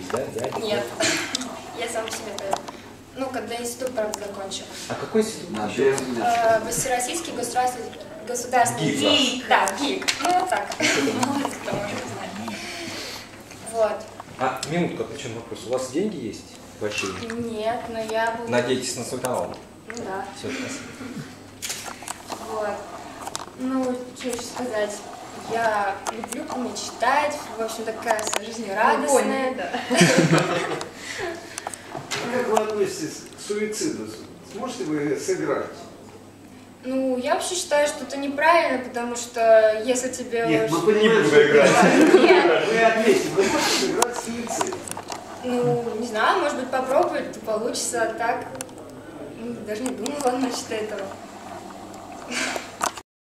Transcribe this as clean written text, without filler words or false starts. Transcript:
есть, да? Дядя? Нет. Я сам себе это... Ну, когда институт, правда, закончил. А какой институт? Всероссийский государственный... ГИК. Да, ГИК. Ну, вот так. Мало ли кто может знать. Вот. А, минутку, отвечу на вопрос. У вас деньги есть вообще? Нет, но я был... Надеетесь на свой талант? Ну да. Все, спасибо. Вот. Ну, что еще сказать. Я люблю мечтать. В общем, такая жизнерадостная. Да. Как вы относитесь к суициду? Сможете вы сыграть? Ну, я вообще считаю, что это неправильно, потому что если тебе... Нет, мы Не понимаем, буду что играть. Нет. вы ответите, вы можете сыграть суицид? Ну, не знаю, может быть, попробовать, получится, а так... Даже не думала насчет этого.